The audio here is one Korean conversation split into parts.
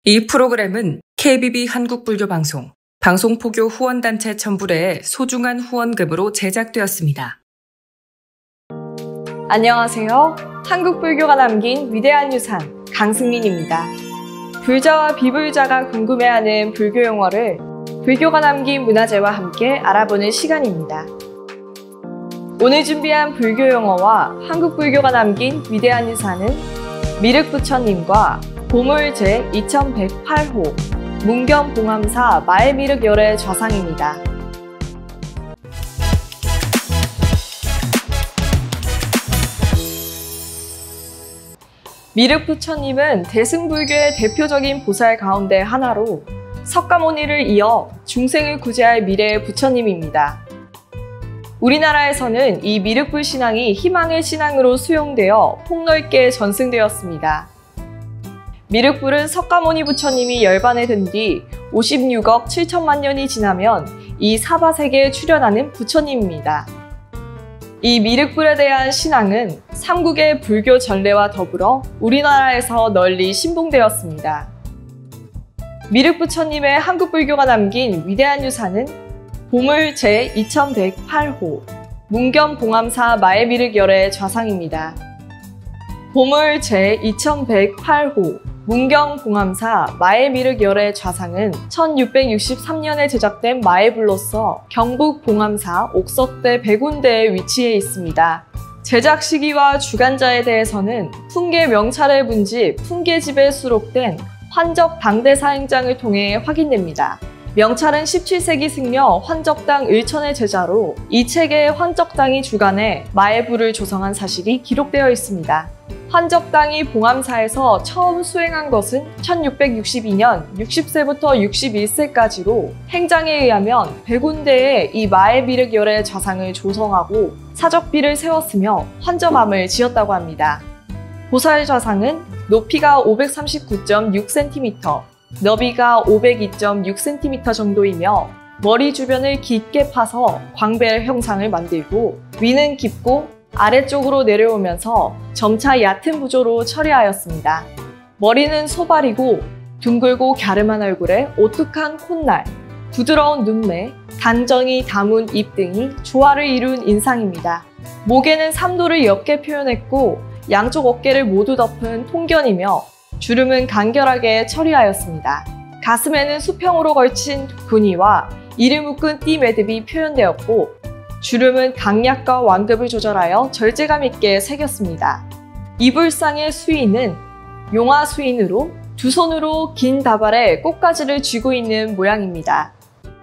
이 프로그램은 KBB 한국불교방송, 방송포교 후원단체 첨부래의 소중한 후원금으로 제작되었습니다. 안녕하세요. 한국불교가 남긴 위대한 유산 강승민입니다. 불자와 비불자가 궁금해하는 불교 용어를 불교가 남긴 문화재와 함께 알아보는 시간입니다. 오늘 준비한 불교 용어와 한국불교가 남긴 위대한 유산은 미륵부처님과 보물 제2108호 문경봉암사 마애미륵열의 좌상입니다. 미륵부처님은 대승불교의 대표적인 보살 가운데 하나로 석가모니를 이어 중생을 구제할 미래의 부처님입니다. 우리나라에서는 이 미륵불 신앙이 희망의 신앙으로 수용되어 폭넓게 전승되었습니다. 미륵불은 석가모니 부처님이 열반에 든 뒤 56억 7천만 년이 지나면 이 사바세계에 출현하는 부처님입니다. 이 미륵불에 대한 신앙은 삼국의 불교 전례와 더불어 우리나라에서 널리 신봉되었습니다. 미륵부처님의 한국불교가 남긴 위대한 유산은 보물 제2108호 문경봉암사 마애미륵열의 좌상입니다. 보물 제2108호 문경봉암사 마애미륵열의 좌상은 1663년에 제작된 마애불로서 경북 봉암사 옥석대 백운대에 위치해 있습니다. 제작 시기와 주관자에 대해서는 풍계 명찰의 문집 풍계집에 수록된 환적 당대사행장을 통해 확인됩니다. 명찰은 17세기 승려 환적당 을천의 제자로 이책의 환적당이 주관해 마애불을 조성한 사실이 기록되어 있습니다. 환적당이 봉암사에서 처음 수행한 것은 1662년 60세부터 61세까지로 행장에 의하면 백운대에 이 마애미륵열의 좌상을 조성하고 사적비를 세웠으며 환적암을 지었다고 합니다. 보살 좌상은 높이가 539.6cm, 너비가 502.6cm 정도이며 머리 주변을 깊게 파서 광배 형상을 만들고 위는 깊고 아래쪽으로 내려오면서 점차 얕은 구조로 처리하였습니다. 머리는 소발이고 둥글고 갸름한 얼굴에 오뚝한 콧날, 부드러운 눈매, 단정히 담은 입 등이 조화를 이룬 인상입니다. 목에는 삼도를 옅게 표현했고 양쪽 어깨를 모두 덮은 통견이며 주름은 간결하게 처리하였습니다. 가슴에는 수평으로 걸친 군이와 이를 묶은 띠 매듭이 표현되었고 주름은 강약과 완급을 조절하여 절제감 있게 새겼습니다. 이불상의 수인은 용화 수인으로 두 손으로 긴 다발에 꽃가지를 쥐고 있는 모양입니다.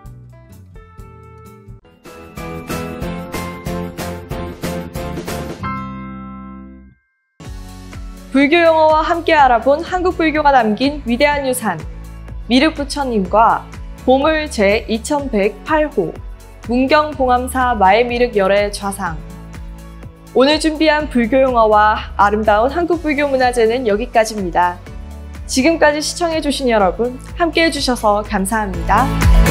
불교 용어와 함께 알아본 한국불교가 남긴 위대한 유산 미륵부처님과 보물 제2108호 문경봉암사 마애미륵열의 좌상. 오늘 준비한 불교 용어와 아름다운 한국불교 문화재는 여기까지입니다. 지금까지 시청해주신 여러분 함께 해주셔서 감사합니다.